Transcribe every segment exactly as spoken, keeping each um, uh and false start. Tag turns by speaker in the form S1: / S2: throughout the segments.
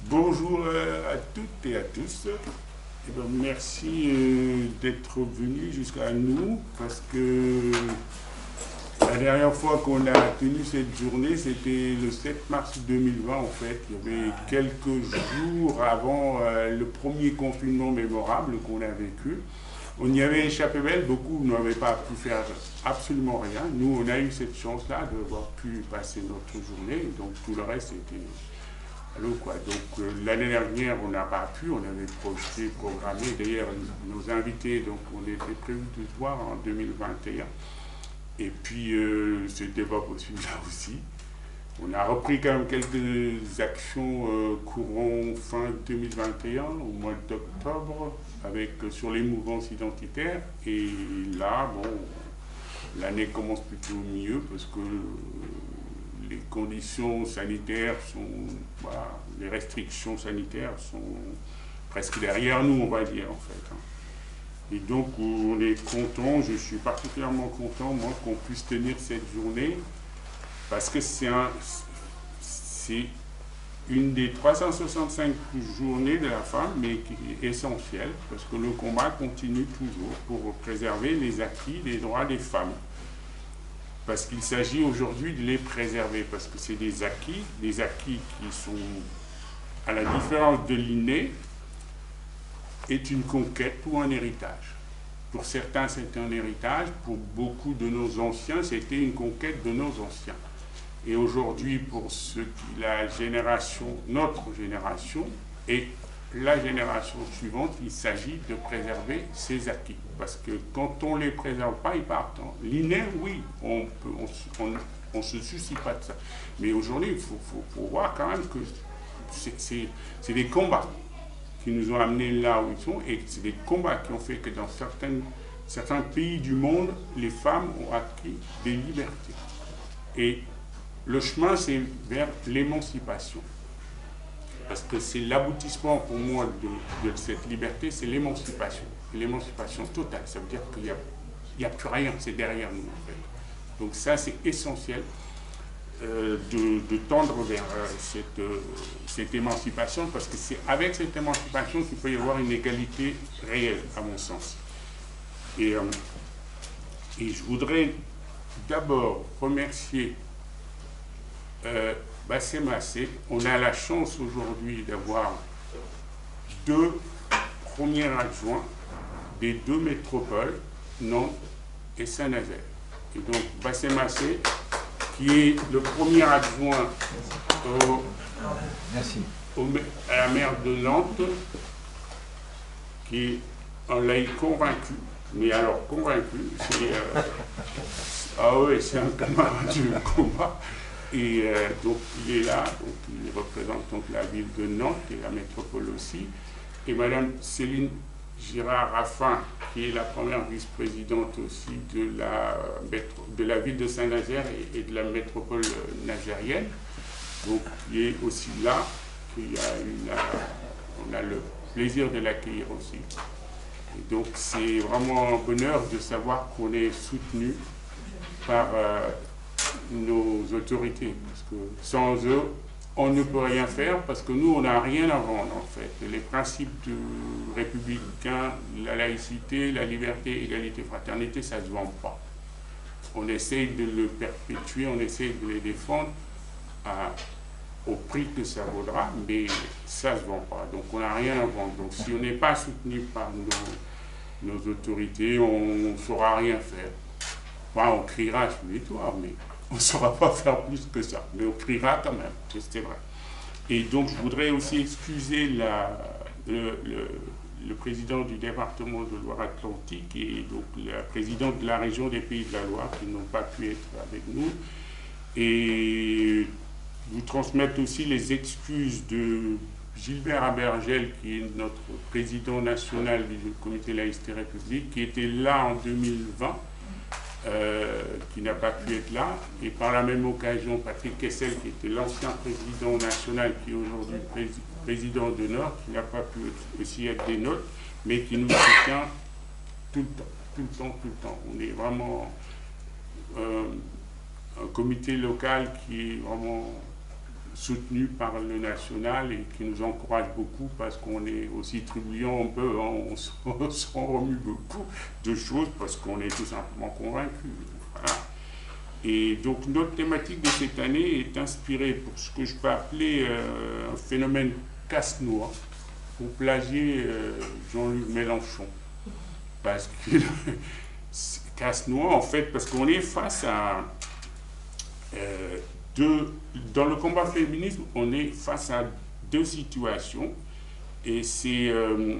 S1: Bonjour à toutes et à tous. Eh bien, merci euh, d'être venus jusqu'à nous parce que la dernière fois qu'on a tenu cette journée, c'était le sept mars deux mille vingt en fait. Il y avait quelques jours avant euh, le premier confinement mémorable qu'on a vécu. On y avait échappé belle, beaucoup n'avaient pas pu faire absolument rien. Nous, on a eu cette chance-là d'avoir pu passer notre journée, donc tout le reste était allô quoi. Donc euh, l'année dernière, on n'a pas pu, on avait projeté, programmé. D'ailleurs, nos invités, donc on était prévu de se voir en deux mille vingt et un. Et puis, euh, c'était pas possible là aussi. On a repris quand même quelques actions euh, courant fin deux mille vingt et un, au mois d'octobre, avec euh, sur les mouvances identitaires. Et là, bon, l'année commence plutôt mieux parce que euh, les conditions sanitaires sont, voilà, les restrictions sanitaires sont presque derrière nous, on va dire en fait. Et donc on est content, je suis particulièrement content moi qu'on puisse tenir cette journée parce que c'est un, c'est une des trois cent soixante-cinq journées de la femme, mais qui est essentielle parce que le combat continue toujours pour préserver les acquis des droits des femmes. Parce qu'il s'agit aujourd'hui de les préserver, parce que c'est des acquis, des acquis qui sont, à la différence de l'inné, est une conquête ou un héritage. Pour certains, c'est un héritage, pour beaucoup de nos anciens, c'était une conquête de nos anciens. Et aujourd'hui, pour ceux qui, la génération, notre génération et la génération suivante, il s'agit de préserver ces acquis. Parce que quand on ne les préserve pas, ils partent. L'inné, oui, on ne se soucie pas de ça. Mais aujourd'hui, il faut, faut, faut voir quand même que c'est des combats qui nous ont amenés là où ils sont, et c'est des combats qui ont fait que dans certaines, certains pays du monde, les femmes ont acquis des libertés. Et le chemin, c'est vers l'émancipation. Parce que c'est l'aboutissement pour moi de, de cette liberté, c'est l'émancipation. L'émancipation totale, ça veut dire qu'il n'y a, il y a plus rien, c'est derrière nous en fait. Donc ça, c'est essentiel. Euh, de, de tendre vers euh, cette, euh, cette émancipation, parce que c'est avec cette émancipation qu'il peut y avoir une égalité réelle, à mon sens. Et, euh, et je voudrais d'abord remercier euh, Bassé Massé. On a la chance aujourd'hui d'avoir deux premiers adjoints des deux métropoles, Nantes et Saint-Nazaire. Et donc Bassé Massé, qui est le premier adjoint au,
S2: Merci.
S1: Au, à la maire de Nantes, qui en l'a convaincu, mais alors convaincu, c'est euh, ah oui, c'est un camarade de combat, et euh, donc il est là, donc il représente donc la ville de Nantes et la métropole aussi, et Madame Céline Girard-Raffin, qui est la première vice-présidente aussi de la, de la ville de Saint-Nazaire et, et de la métropole nazérienne, donc qui est aussi là, qui a une, on a le plaisir de l'accueillir aussi. Et donc c'est vraiment un bonheur de savoir qu'on est soutenu par euh, nos autorités, parce que sans eux, on ne peut rien faire parce que nous, on n'a rien à vendre en fait. Les principes de républicains, la laïcité, la liberté, l'égalité, fraternité, ça ne se vend pas. On essaye de le perpétuer, on essaye de les défendre à, au prix que ça vaudra, mais ça ne se vend pas. Donc on n'a rien à vendre. Donc si on n'est pas soutenu par nos, nos autorités, on ne saura rien faire. Enfin, on criera sur les toits, mais on ne saura pas faire plus que ça, mais on criera quand même, c'est vrai. Et donc je voudrais aussi excuser la, le, le, le président du département de Loire-Atlantique et donc la présidente de la région des Pays de la Loire qui n'ont pas pu être avec nous. Et vous transmettre aussi les excuses de Gilbert Abergel, qui est notre président national du comité Laïcité République, qui était là en deux mille vingt. Euh, qui n'a pas pu être là, et par la même occasion Patrick Kessel, qui était l'ancien président national, qui est aujourd'hui pré président de Nord, qui n'a pas pu aussi être des nôtres, mais qui nous soutient tout le temps, tout le temps, tout le temps. On est vraiment euh, un comité local qui est vraiment soutenus par le national et qui nous encouragent beaucoup parce qu'on est aussi tribouillant un peu, hein, on s'en remue beaucoup de choses parce qu'on est tout simplement convaincus. Voilà. Et donc notre thématique de cette année est inspirée pour ce que je peux appeler euh, un phénomène casse-noix, pour plagier euh, Jean-Luc Mélenchon. Parce que casse-noix, en fait, parce qu'on est face à euh, deux, dans le combat féministe, on est face à deux situations, et c'est euh,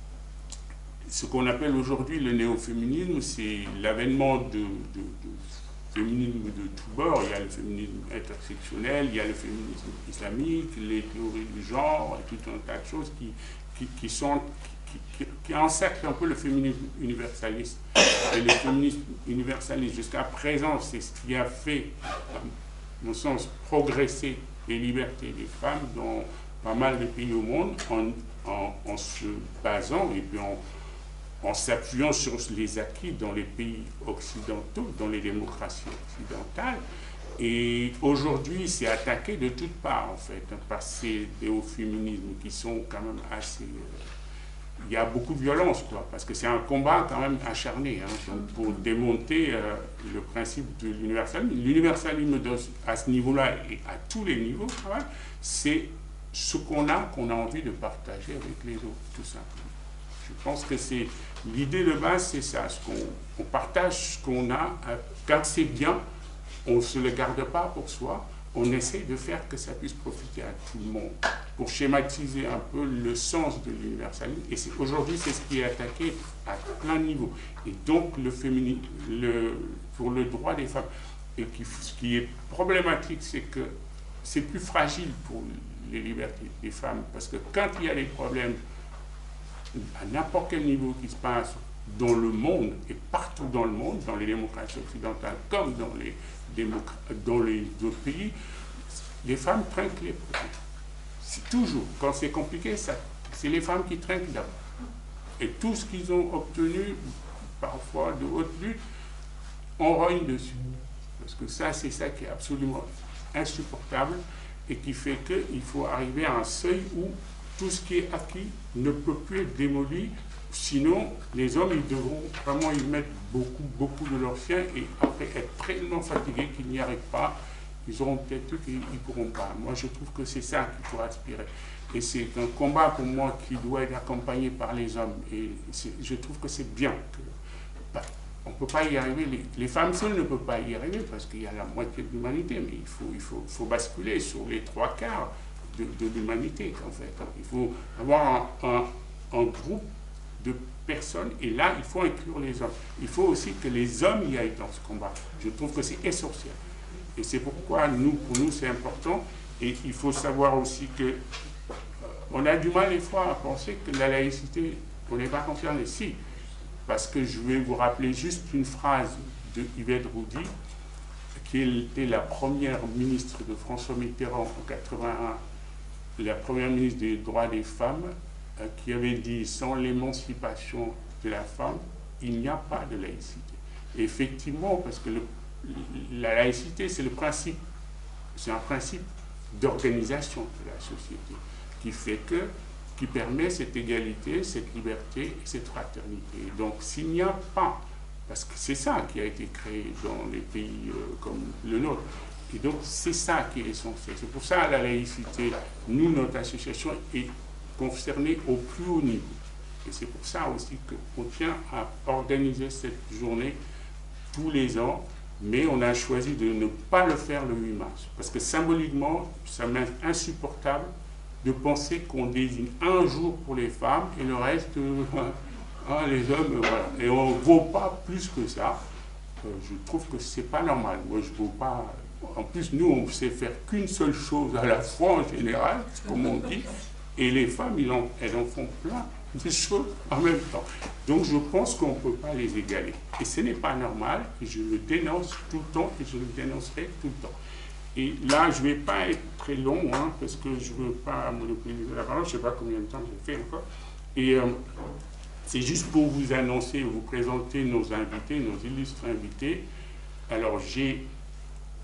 S1: ce qu'on appelle aujourd'hui le néo-féminisme, c'est l'avènement de, de, de féminisme de tous bords. Il y a le féminisme intersectionnel, il y a le féminisme islamique, les théories du genre, et tout un tas de choses qui, qui, qui sont... Qui, qui encercle un peu le féminisme universaliste. Et le féminisme universaliste, jusqu'à présent, c'est ce qui a fait, à mon sens, progresser les libertés des femmes dans pas mal de pays au monde, en, en, en se basant et puis en, en s'appuyant sur les acquis dans les pays occidentaux, dans les démocraties occidentales. Et aujourd'hui, c'est attaqué de toutes parts, en fait, par ces néo-féminismes qui sont quand même assez... Euh, il y a beaucoup de violence, quoi, parce que c'est un combat quand même acharné, hein, donc pour démonter euh, le principe de l'universalisme. L'universalisme à ce niveau-là et à tous les niveaux, c'est ce qu'on a, qu'on a envie de partager avec les autres, tout simplement. Je pense que c'est l'idée de base, c'est ça, ce qu'on on partage ce qu'on a, euh, quand c'est bien, on ne se le garde pas pour soi, on essaie de faire que ça puisse profiter à tout le monde, pour schématiser un peu le sens de l'universalisme. Et aujourd'hui, c'est ce qui est attaqué à plein de niveaux. Et donc, le féminisme, le, pour le droit des femmes, et qui, ce qui est problématique, c'est que c'est plus fragile pour les libertés des femmes, parce que quand il y a des problèmes à n'importe quel niveau qui se passe dans le monde, et partout dans le monde, dans les démocraties occidentales comme dans les, dans les autres pays, les femmes trinquent les problèmes. C'est toujours, quand c'est compliqué, c'est les femmes qui trinquent d'abord. Et tout ce qu'ils ont obtenu, parfois de haute lutte, on rogne dessus. Parce que ça, c'est ça qui est absolument insupportable et qui fait qu'il faut arriver à un seuil où tout ce qui est acquis ne peut plus être démoli. Sinon, les hommes, ils devront vraiment y mettre beaucoup, beaucoup de leur sien et après être tellement fatigués qu'ils n'y arrivent pas. Ils auront peut-être tout qu'ils ne pourront pas. Moi, je trouve que c'est ça qu'il faut aspirer. Et c'est un combat pour moi qui doit être accompagné par les hommes. Et je trouve que c'est bien. Que, bah, on ne peut pas y arriver. Les, les femmes seules ne peuvent pas y arriver parce qu'il y a la moitié de l'humanité. Mais il faut, il faut, faut basculer sur les trois quarts de, de l'humanité, en fait. Il faut avoir un, un, un groupe de personnes, et là, il faut inclure les hommes. Il faut aussi que les hommes y aillent dans ce combat. Je trouve que c'est essentiel. Et c'est pourquoi, nous, pour nous, c'est important. Et il faut savoir aussi que euh, on a du mal, des fois, à penser que la laïcité, on n'est pas concerné. Si, parce que je vais vous rappeler juste une phrase de Yvette Roudy, qui était la première ministre de François Mitterrand en quatre-vingt-un, la première ministre des droits des femmes, qui avait dit « sans l'émancipation de la femme, il n'y a pas de laïcité ». Et effectivement, parce que le, la laïcité, c'est le principe, c'est un principe d'organisation de la société, qui fait que, qui permet cette égalité, cette liberté et cette fraternité. Et donc, s'il n'y a pas, parce que c'est ça qui a été créé dans les pays euh, comme le nôtre, et donc c'est ça qui est essentiel. C'est pour ça la laïcité, nous, notre association, est concernés au plus haut niveau. Et c'est pour ça aussi qu'on tient à organiser cette journée tous les ans, mais on a choisi de ne pas le faire le huit mars. Parce que symboliquement, ça m'est insupportable de penser qu'on désigne un jour pour les femmes et le reste, euh, hein, les hommes, euh, voilà. Et on ne vaut pas plus que ça. Euh, je trouve que c'est pas normal. Moi, je ne vaux pas... En plus, nous, on ne sait faire qu'une seule chose à la fois en général, comme on dit. Et les femmes, ils en, elles en font plein de choses en même temps. Donc je pense qu'on ne peut pas les égaler. Et ce n'est pas normal, et je le dénonce tout le temps, et je le dénoncerai tout le temps. Et là, je ne vais pas être très long, hein, parce que je ne veux pas monopoliser la parole, je ne sais pas combien de temps j'ai fait encore. Et euh, c'est juste pour vous annoncer, vous présenter nos invités, nos illustres invités. Alors j'ai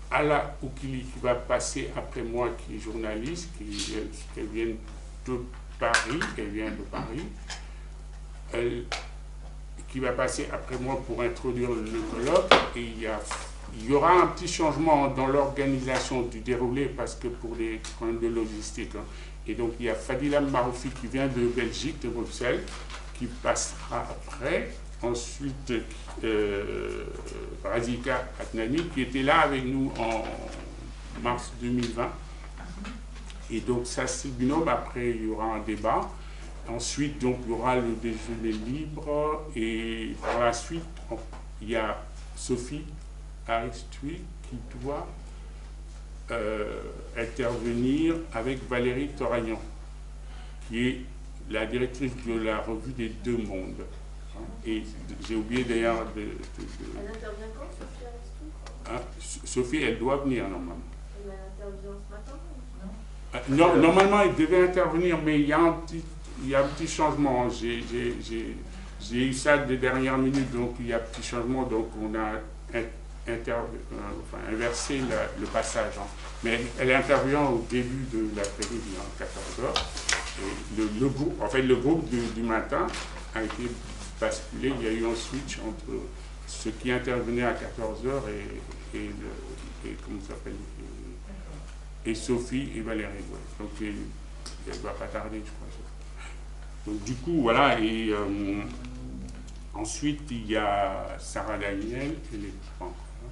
S1: Ala Oukili qui va passer après moi, qui est journaliste, qui, qui vient de Paris, elle vient de Paris, elle, qui va passer après moi pour introduire le colloque. Et il y, a, il y aura un petit changement dans l'organisation du déroulé parce que pour des problèmes de logistique. Hein. Et donc il y a Fadila Maroufi qui vient de Belgique, de Bruxelles, qui passera après. Ensuite, euh, Razika Atnani, qui était là avec nous en mars deux mille vingt. Et donc, ça, c'est le binôme. Après, il y aura un débat. Ensuite, donc, il y aura le déjeuner libre. Et par la suite, il y a Sophie Aristui qui doit euh, intervenir avec Valérie Toragnan, qui est la directrice de la revue des Deux Mondes. Et j'ai oublié d'ailleurs de, de, de...
S2: Elle intervient quand, Sophie Aristou?
S1: Hein, Sophie, elle doit venir normalement.
S2: Elle intervient ce matin?
S1: Non, non, normalement, elle devait intervenir, mais il y a un petit, il y a un petit changement. J'ai eu ça des dernières minutes, donc il y a un petit changement, donc on a inter, euh, enfin, inversé la, le passage. Hein. Mais elle intervient au début de l'après-midi, à quatorze heures. Et le, le groupe, en fait, le groupe du, du matin a été basculé, il y a eu un switch entre ceux qui intervenaient à quatorze heures et, et, le, et comment ça s'appelle, et, et Sophie et Valérie. Ouais. Donc elle ne va pas tarder, je crois. Donc du coup, voilà, et euh, ensuite il y a Sarah Daniel, elle est pas encore là.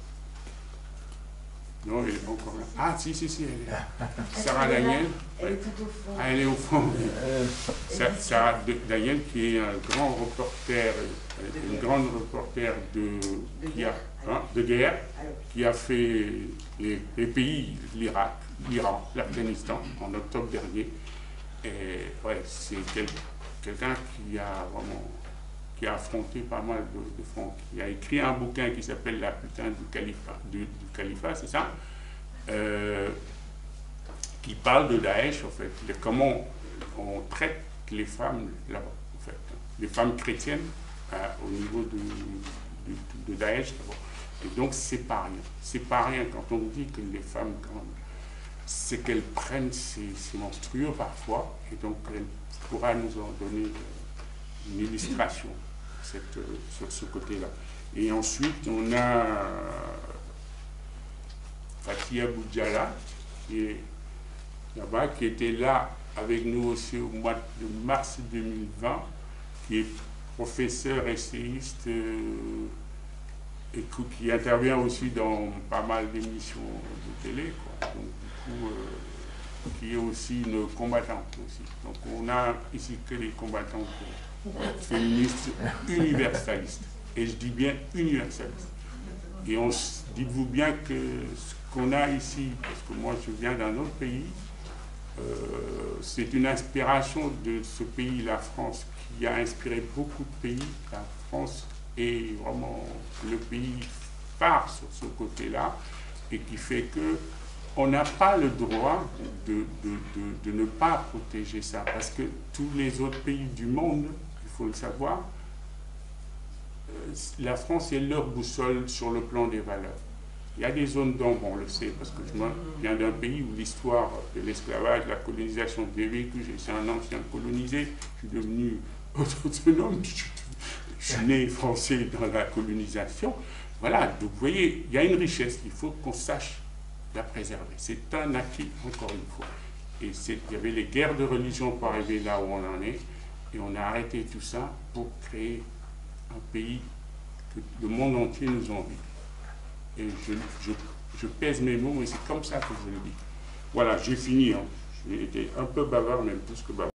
S1: Non, elle n'est pas encore là. Ah, si, si, si, elle est là. Sarah Daniel.
S2: Elle est tout au fond.
S1: Ah, elle est au fond. Euh, Sarah Daniel, qui est un grand reporter, une grande reporter de,
S2: de,
S1: qui a,
S2: guerre.
S1: Hein, de guerre, qui a fait les, les pays, l'Irak, l'Iran, l'Afghanistan, en octobre dernier. Et ouais, c'est quel, quelqu'un qui a vraiment qui a affronté pas mal de, de fronts, qui a écrit un bouquin qui s'appelle La putain du califat, du, du califat, c'est ça, euh, qui parle de Daesh, en fait, de comment on traite les femmes là-bas, en fait, les femmes chrétiennes euh, au niveau de, de, de Daesh d'abord. Et donc, c'est pas rien. C'est pas rien quand on dit que les femmes, c'est qu'elles prennent ces, ces monstrueux parfois, et donc elle pourra nous en donner une illustration cette, sur ce côté-là. Et ensuite, on a Fatia Boudjala, qui est là-bas, qui était là avec nous aussi au mois de mars deux mille vingt, qui est professeur essayiste euh, et qui intervient aussi dans pas mal d'émissions de télé, quoi. Donc, du coup, euh, qui est aussi une combattante aussi. Donc on a ici que des combattantes féministes universalistes. Et je dis bien universalistes. Et on dites-vous bien que ce qu'on a ici, parce que moi je viens d'un autre pays, euh, c'est une inspiration de ce pays, la France, qui a inspiré beaucoup de pays. La France est vraiment le pays phare sur ce côté-là, et qui fait que on n'a pas le droit de, de, de, de ne pas protéger ça, parce que tous les autres pays du monde, il faut le savoir, euh, la France est leur boussole sur le plan des valeurs. Il y a des zones d'ombre, on le sait, parce que je viens d'un pays où l'histoire de l'esclavage, de la colonisation, j'ai vécu, j'ai un ancien colonisé, je suis devenu autonome, je, je suis né français dans la colonisation. Voilà, donc vous voyez, il y a une richesse, il faut qu'on sache la préserver. C'est un acquis, encore une fois. Et il y avait les guerres de religion pour arriver là où on en est, et on a arrêté tout ça pour créer un pays que le monde entier nous envie. Et je, je, je pèse mes mots, mais c'est comme ça que je le dis. Voilà, j'ai fini. Hein. J'ai été un peu bavard, même plus que bavard.